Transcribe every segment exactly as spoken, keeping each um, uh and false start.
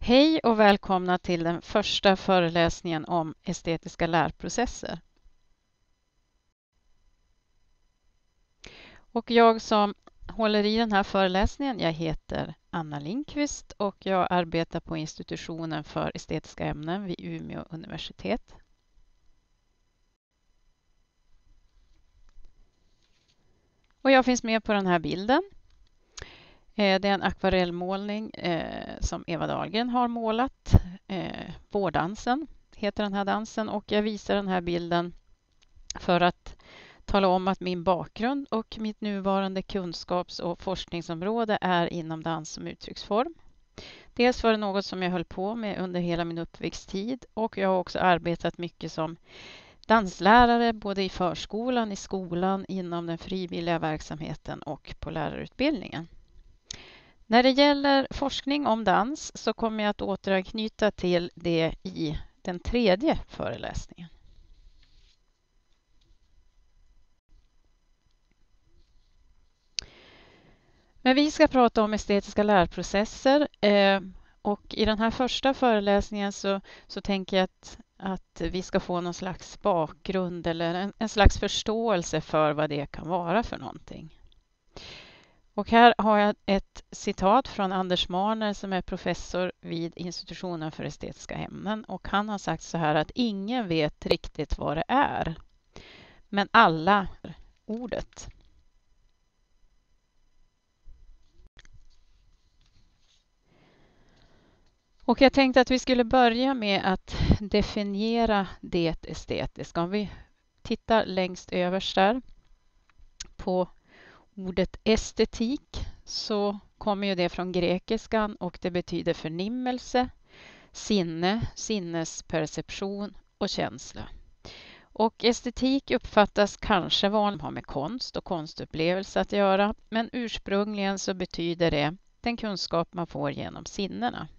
Hej och välkomna till den första föreläsningen om estetiska lärprocesser. Och jag som håller i den här föreläsningen, jag heter Anna Lindqvist och jag arbetar på institutionen för estetiska ämnen vid Umeå universitet. Och jag finns med på den här bilden. Det är en akvarellmålning eh, som Eva Dahlgren har målat. Eh, Vårdansen heter den här dansen och jag visar den här bilden för att tala om att min bakgrund och mitt nuvarande kunskaps- och forskningsområde är inom dans som uttrycksform. Dels var det något som jag höll på med under hela min uppväxttid och jag har också arbetat mycket som danslärare både i förskolan, i skolan, inom den frivilliga verksamheten och på lärarutbildningen. När det gäller forskning om dans så kommer jag att återanknyta till det i den tredje föreläsningen. Men vi ska prata om estetiska lärprocesser eh, och i den här första föreläsningen så, så tänker jag att, att vi ska få någon slags bakgrund eller en, en slags förståelse för vad det kan vara för någonting. Och här har jag ett citat från Anders Marner som är professor vid institutionen för estetiska ämnen och han har sagt så här att ingen vet riktigt vad det är, men alla ordet. Och jag tänkte att vi skulle börja med att definiera det estetiska. Om vi tittar längst överst där på ordet estetik så kommer ju det från grekiskan och det betyder förnimmelse, sinne, sinnesperception och känsla. Och estetik uppfattas kanske vanligt ha med konst och konstupplevelse att göra, men ursprungligen så betyder det den kunskap man får genom sinnena.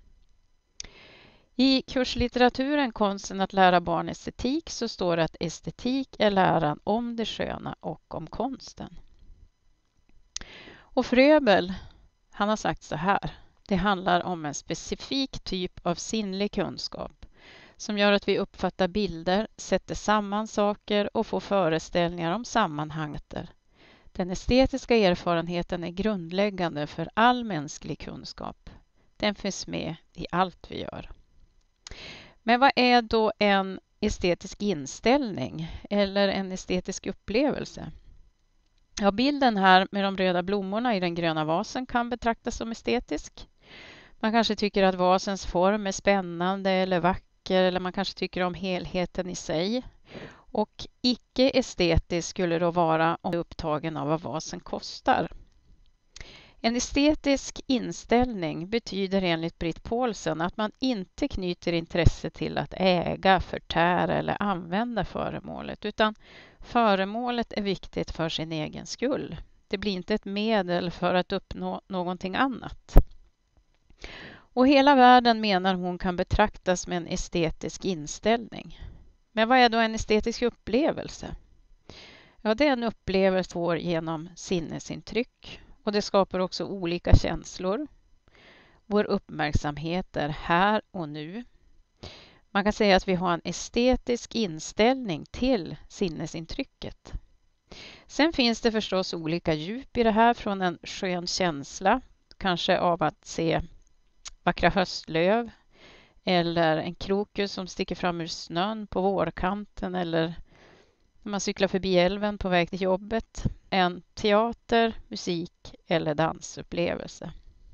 I kurslitteraturen Konsten att lära barn estetik så står det att estetik är läran om det sköna och om konsten. Och Fröbel, han har sagt så här, det handlar om en specifik typ av sinnlig kunskap som gör att vi uppfattar bilder, sätter samman saker och får föreställningar om sammanhanget. Den estetiska erfarenheten är grundläggande för all mänsklig kunskap. Den finns med i allt vi gör. Men vad är då en estetisk inställning eller en estetisk upplevelse? Ja, bilden här med de röda blommorna i den gröna vasen kan betraktas som estetisk. Man kanske tycker att vasens form är spännande eller vacker eller man kanske tycker om helheten i sig. Och icke-estetisk skulle då vara om det är upptagen av vad vasen kostar. En estetisk inställning betyder enligt Britt Paulsen att man inte knyter intresse till att äga, förtära eller använda föremålet utan föremålet är viktigt för sin egen skull. Det blir inte ett medel för att uppnå någonting annat. Och hela världen menar hon kan betraktas med en estetisk inställning. Men vad är då en estetisk upplevelse? Ja, det är en upplevelse får genom sinnesintryck. Och det skapar också olika känslor. Vår uppmärksamhet är här och nu. Man kan säga att vi har en estetisk inställning till sinnesintrycket. Sen finns det förstås olika djup i det här från en skön känsla. Kanske av att se vackra höstlöv. Eller en krokus som sticker fram ur snön på vårkanten. Eller när man cyklar förbi älven på väg till jobbet. En teater, musik eller dansupplevelse.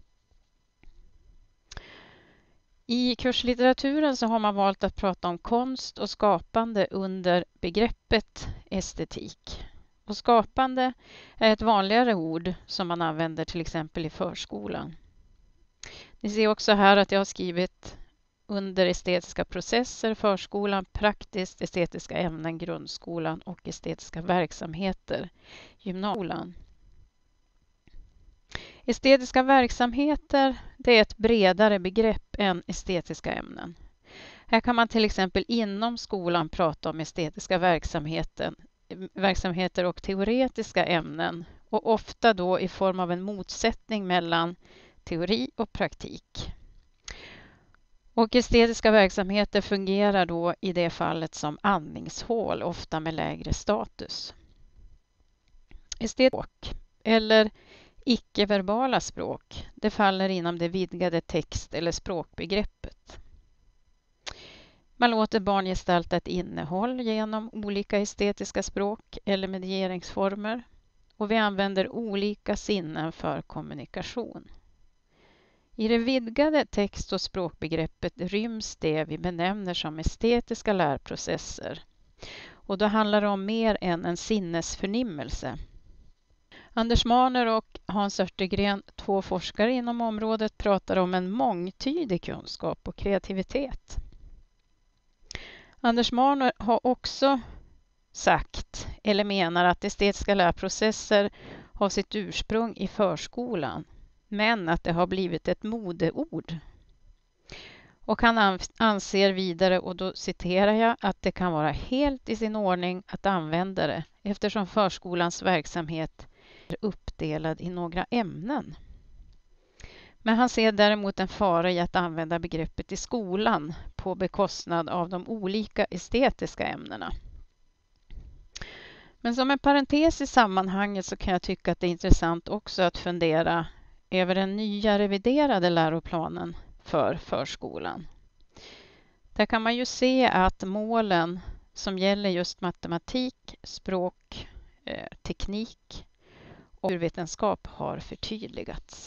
I kurslitteraturen så har man valt att prata om konst och skapande under begreppet estetik. Och skapande är ett vanligare ord som man använder till exempel i förskolan. Ni ser också här att jag har skrivit under estetiska processer, förskolan, praktiskt estetiska ämnen, grundskolan och estetiska verksamheter, gymnasieskolan. Estetiska verksamheter, det är ett bredare begrepp än estetiska ämnen. Här kan man till exempel inom skolan prata om estetiska verksamheten, verksamheter och teoretiska ämnen och ofta då i form av en motsättning mellan teori och praktik. Och estetiska verksamheter fungerar då i det fallet som andningshål, ofta med lägre status. Estetisk eller icke-verbala språk, det faller inom det vidgade text- eller språkbegreppet. Man låter barn gestalta ett innehåll genom olika estetiska språk eller medieringsformer, och vi använder olika sinnen för kommunikation. I det vidgade text- och språkbegreppet ryms det vi benämner som estetiska lärprocesser, och då handlar det om mer än en sinnesförnimmelse. Anders Mahner och Hans Örtegren, två forskare inom området, pratar om en mångtydig kunskap och kreativitet. Anders Mahner har också sagt, eller menar, att estetiska lärprocesser har sitt ursprung i förskolan, men att det har blivit ett modeord. Och han anser vidare, och då citerar jag, att det kan vara helt i sin ordning att använda det, eftersom förskolans verksamhet är uppdelad i några ämnen. Men han ser däremot en fara i att använda begreppet i skolan på bekostnad av de olika estetiska ämnena. Men som en parentes i sammanhanget så kan jag tycka att det är intressant också att fundera över den nya reviderade läroplanen för förskolan. Där kan man ju se att målen som gäller just matematik, språk, eh, teknik och naturvetenskap har förtydligats.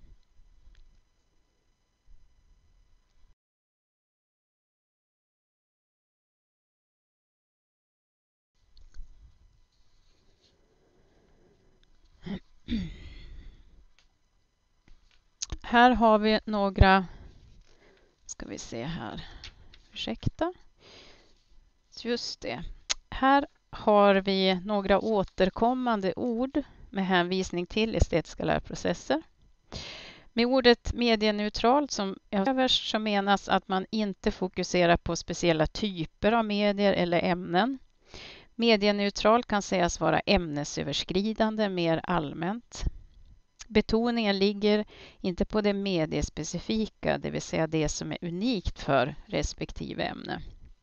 Här har vi några, ska vi se här, ursäkta, just det. Här har vi några återkommande ord med hänvisning till estetiska lärprocesser. Med ordet medieneutralt som överst så menas att man inte fokuserar på speciella typer av medier eller ämnen. Medieneutralt kan sägas vara ämnesöverskridande mer allmänt. Betoningen ligger inte på det mediespecifika, det vill säga det som är unikt för respektive ämne.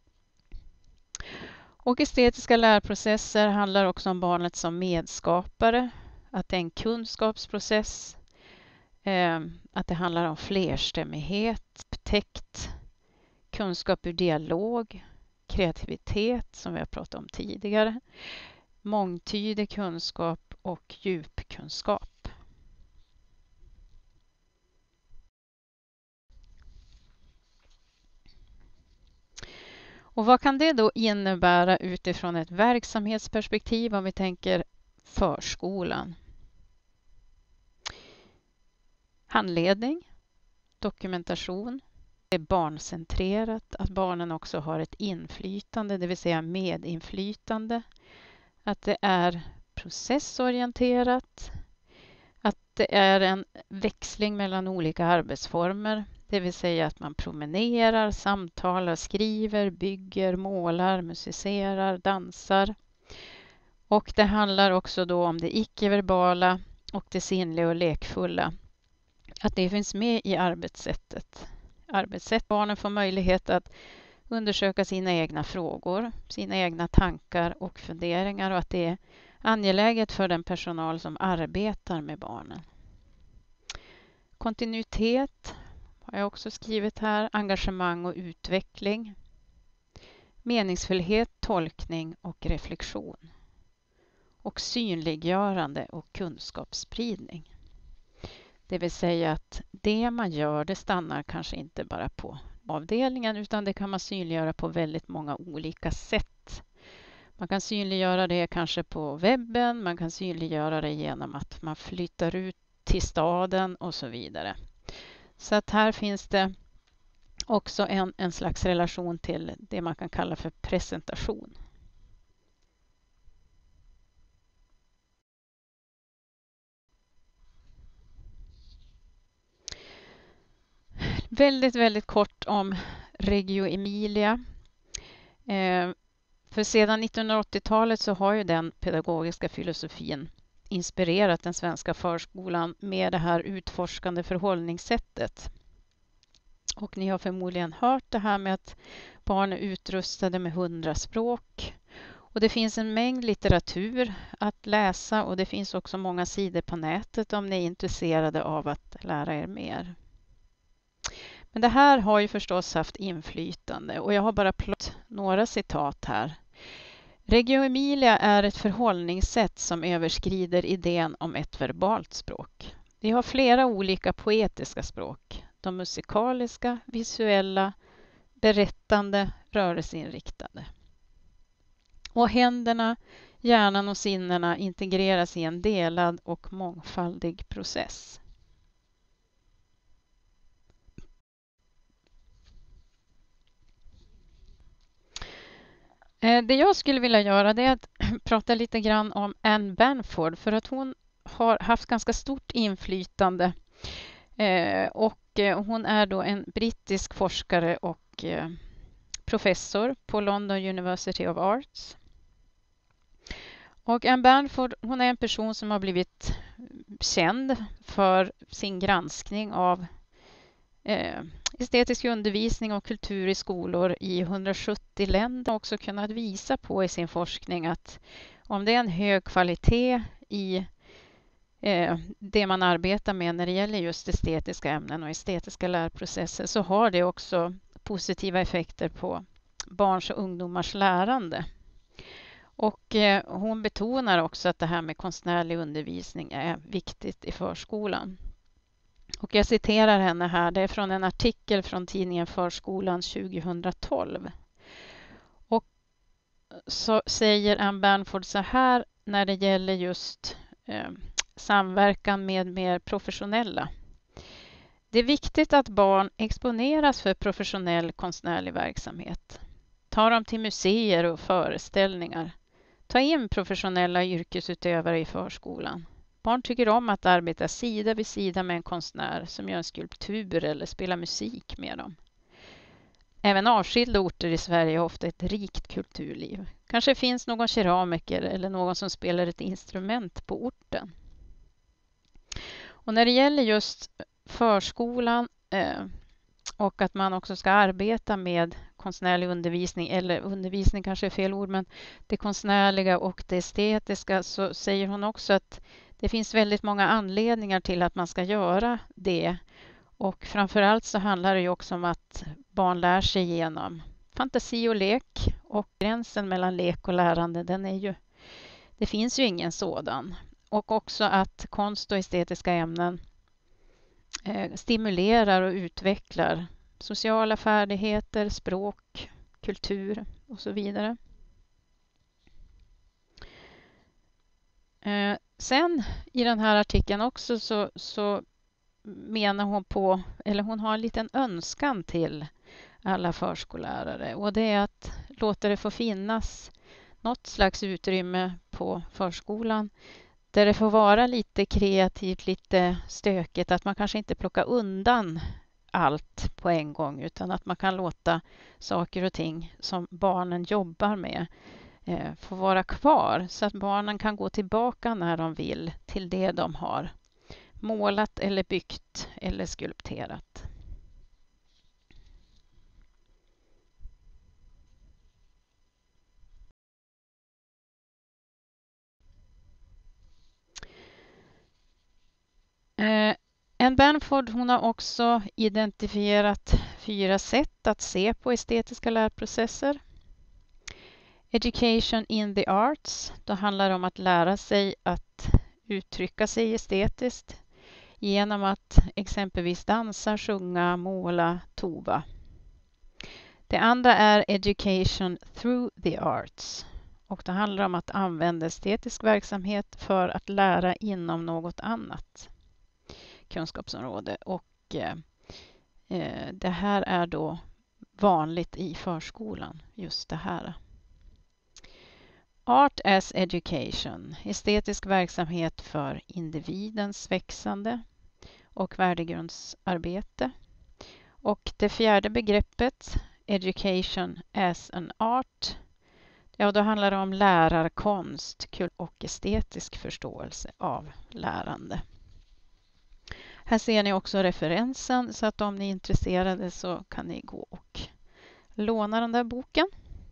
Och estetiska lärprocesser handlar också om barnet som medskapare, att det är en kunskapsprocess, eh, att det handlar om flerstämmighet, täckt, kunskap ur dialog, kreativitet som vi har pratat om tidigare, mångtydig kunskap och djupkunskap. Och vad kan det då innebära utifrån ett verksamhetsperspektiv om vi tänker förskolan? Handledning, dokumentation, det är barncentrerat, att barnen också har ett inflytande, det vill säga medinflytande, att det är processorienterat, att det är en växling mellan olika arbetsformer. Det vill säga att man promenerar, samtalar, skriver, bygger, målar, musicerar, dansar. Och det handlar också då om det icke-verbala och det sinnliga och lekfulla. Att det finns med i arbetssättet. Arbetssätt. Barnen får möjlighet att undersöka sina egna frågor, sina egna tankar och funderingar, och att det är angeläget för den personal som arbetar med barnen. Kontinuitet har jag också skrivit här, engagemang och utveckling, meningsfullhet, tolkning och reflektion, och synliggörande och kunskapsspridning. Det vill säga att det man gör, det stannar kanske inte bara på avdelningen, utan det kan man synliggöra på väldigt många olika sätt. Man kan synliggöra det kanske på webben, man kan synliggöra det genom att man flyttar ut till staden och så vidare. Så att här finns det också en, en slags relation till det man kan kalla för presentation. Väldigt, väldigt kort om Reggio Emilia. Eh, för sedan nittonhundraåttiotalet så har ju den pedagogiska filosofin inspirerat den svenska förskolan med det här utforskande förhållningssättet. Och ni har förmodligen hört det här med att barn är utrustade med hundra språk. Och det finns en mängd litteratur att läsa och det finns också många sidor på nätet om ni är intresserade av att lära er mer. Men det här har ju förstås haft inflytande och jag har bara plockat några citat här. Reggio Emilia är ett förhållningssätt som överskrider idén om ett verbalt språk. Vi har flera olika poetiska språk. De musikaliska, visuella, berättande, rörelseinriktade. Och händerna, hjärnan och sinnena integreras i en delad och mångfaldig process. Det jag skulle vilja göra det är att prata lite grann om Anne Banford för att hon har haft ganska stort inflytande och hon är då en brittisk forskare och professor på London University of Arts. Och Anne Banford, hon är en person som har blivit känd för sin granskning av eh, estetisk undervisning och kultur i skolor i hundrasjuttio länder. Och också kunnat visa på i sin forskning att om det är en hög kvalitet i eh, det man arbetar med när det gäller just estetiska ämnen och estetiska lärprocesser så har det också positiva effekter på barns och ungdomars lärande. Och eh, hon betonar också att det här med konstnärlig undervisning är viktigt i förskolan. Och jag citerar henne här, det är från en artikel från tidningen Förskolan tjugohundratolv. Och så säger Anne Banford så här när det gäller just eh, samverkan med mer professionella. Det är viktigt att barn exponeras för professionell konstnärlig verksamhet. Ta dem till museer och föreställningar. Ta in professionella yrkesutövare i förskolan. Barn tycker om att arbeta sida vid sida med en konstnär som gör en skulptur eller spelar musik med dem. Även avskilda orter i Sverige har ofta ett rikt kulturliv. Kanske finns någon keramiker eller någon som spelar ett instrument på orten. Och när det gäller just förskolan eh, och att man också ska arbeta med konstnärlig undervisning, eller undervisning kanske är fel ord, men det konstnärliga och det estetiska, så säger hon också att det finns väldigt många anledningar till att man ska göra det. Och framförallt så handlar det ju också om att barn lär sig genom fantasi och lek. Och gränsen mellan lek och lärande, den är ju, det finns ju ingen sådan. Och också att konst och estetiska ämnen eh, stimulerar och utvecklar sociala färdigheter, språk, kultur och så vidare. Eh, sen i den här artikeln också så, så menar hon på, eller hon har en liten önskan till alla förskollärare och det är att låta det få finnas något slags utrymme på förskolan där det får vara lite kreativt, lite stökigt, att man kanske inte plockar undan allt på en gång utan att man kan låta saker och ting som barnen jobbar med eh, få vara kvar så att barnen kan gå tillbaka när de vill till det de har målat eller byggt eller skulpterat. Eh, Anne Banford, hon har också identifierat fyra sätt att se på estetiska lärprocesser. Education in the arts, då handlar det om att lära sig att uttrycka sig estetiskt genom att exempelvis dansa, sjunga, måla, tova. Det andra är education through the arts. Och det handlar om att använda estetisk verksamhet för att lära inom något annat kunskapsområde. Och eh, det här är då vanligt i förskolan, just det här. Art as education, estetisk verksamhet för individens växande och värdegrundsarbete. Och det fjärde begreppet, education as an art, ja, då handlar det om lärarkonst och estetisk förståelse av lärande. Här ser ni också referensen, så att om ni är intresserade så kan ni gå och låna den där boken.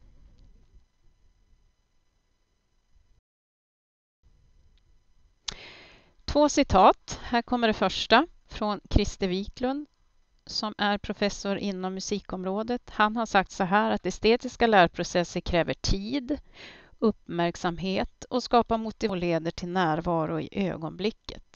Två citat. Här kommer det första från Christer Wiklund som är professor inom musikområdet. Han har sagt så här att estetiska lärprocesser kräver tid, uppmärksamhet och skapar motiv och leder till närvaro i ögonblicket.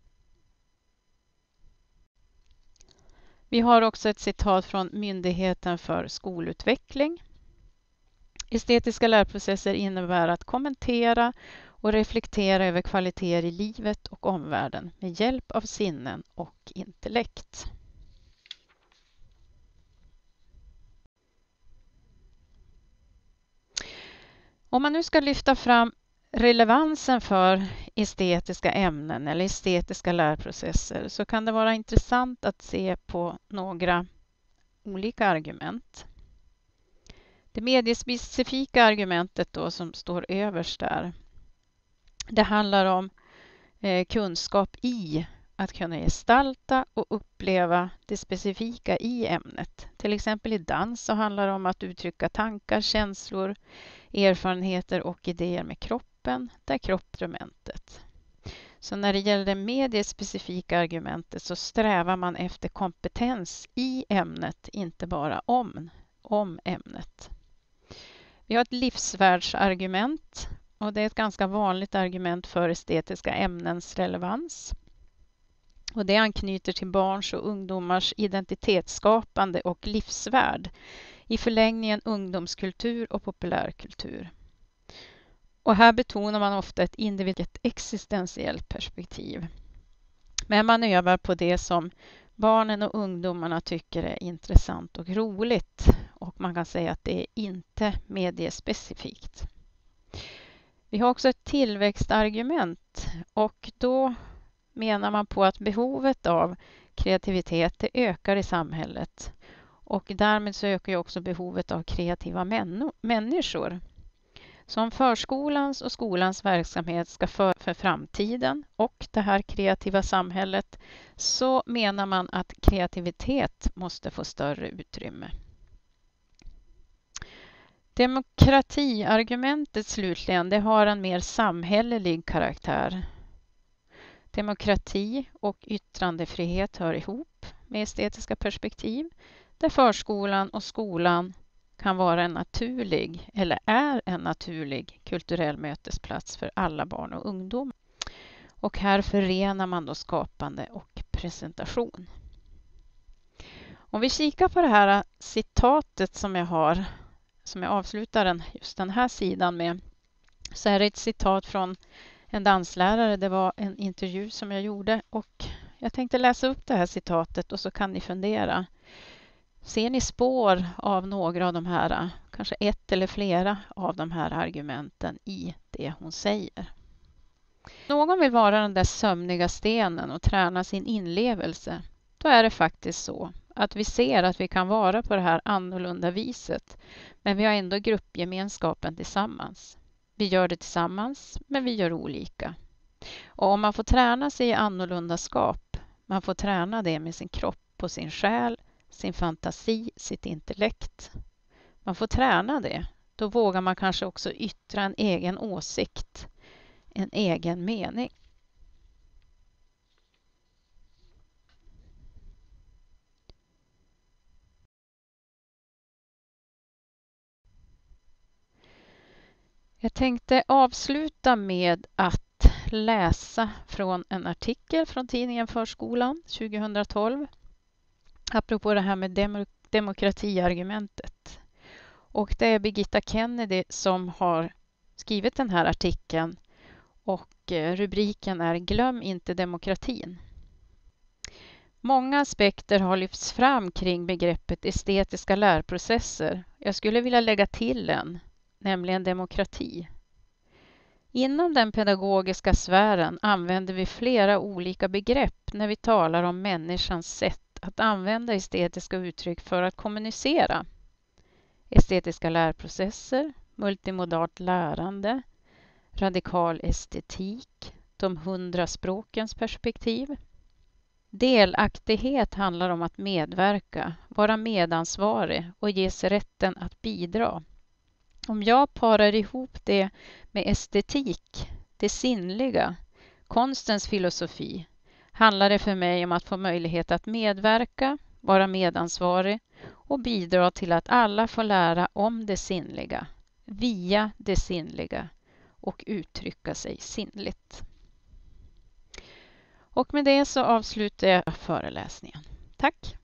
Vi har också ett citat från Myndigheten för skolutveckling. Estetiska lärprocesser innebär att kommentera och reflektera över kvaliteter i livet och omvärlden med hjälp av sinnen och intellekt. Om man nu ska lyfta fram relevansen för estetiska ämnen eller estetiska lärprocesser så kan det vara intressant att se på några olika argument. Det mediespecifika argumentet då som står överst där, det handlar om eh, kunskap i att kunna gestalta och uppleva det specifika i ämnet. Till exempel i dans så handlar det om att uttrycka tankar, känslor, erfarenheter och idéer med kroppen, där kroppsinstrumentet. Så när det gäller det mediespecifika argumentet så strävar man efter kompetens i ämnet, inte bara om, om ämnet. Vi har ett livsvärldsargument och det är ett ganska vanligt argument för estetiska ämnens relevans. Och det anknyter till barns och ungdomars identitetsskapande och livsvärld. I förlängningen ungdomskultur och populärkultur. Och här betonar man ofta ett individuellt existentiellt perspektiv. Men man övar på det som barnen och ungdomarna tycker är intressant och roligt. Och man kan säga att det är inte mediespecifikt. Vi har också ett tillväxtargument och då menar man på att behovet av kreativitet det ökar i samhället. Och därmed så ökar ju också behovet av kreativa män- människor. Som förskolans och skolans verksamhet ska för, för framtiden och det här kreativa samhället så menar man att kreativitet måste få större utrymme. Demokratiargumentet slutligen, det har en mer samhällelig karaktär. Demokrati och yttrandefrihet hör ihop med estetiska perspektiv, där förskolan och skolan kan vara en naturlig eller är en naturlig kulturell mötesplats för alla barn och ungdom. Och här förenar man då skapande och presentation. Om vi kikar på det här citatet som jag har, som jag avslutar den, just den här sidan med, så är det ett citat från en danslärare. Det var en intervju som jag gjorde och jag tänkte läsa upp det här citatet och så kan ni fundera. Ser ni spår av några av de här, kanske ett eller flera av de här argumenten i det hon säger? Någon vill vara den där sömniga stenen och träna sin inlevelse. Då är det faktiskt så att vi ser att vi kan vara på det här annorlunda viset, men vi har ändå gruppgemenskapen tillsammans. Vi gör det tillsammans, men vi gör olika. Och om man får träna sig i annorlundaskap, man får träna det med sin kropp och sin själ, sin fantasi, sitt intellekt. Man får träna det. Då vågar man kanske också yttra en egen åsikt, en egen mening. Jag tänkte avsluta med att läsa från en artikel från tidningen Förskolan tjugohundratolv. Apropå det här med dem- demokratiargumentet. Och det är Birgitta Kennedy som har skrivit den här artikeln. Och rubriken är Glöm inte demokratin. Många aspekter har lyfts fram kring begreppet estetiska lärprocesser. Jag skulle vilja lägga till en, nämligen demokrati. Inom den pedagogiska sfären använder vi flera olika begrepp när vi talar om människans sätt att använda estetiska uttryck för att kommunicera. Estetiska lärprocesser, multimodalt lärande, radikal estetik, de hundra språkens perspektiv. Delaktighet handlar om att medverka, vara medansvarig och ges rätten att bidra. Om jag parar ihop det med estetik, det sinnliga, konstens filosofi, handlar det för mig om att få möjlighet att medverka, vara medansvarig och bidra till att alla får lära om det sinnliga, via det sinnliga och uttrycka sig sinnligt. Och med det så avslutar jag föreläsningen. Tack!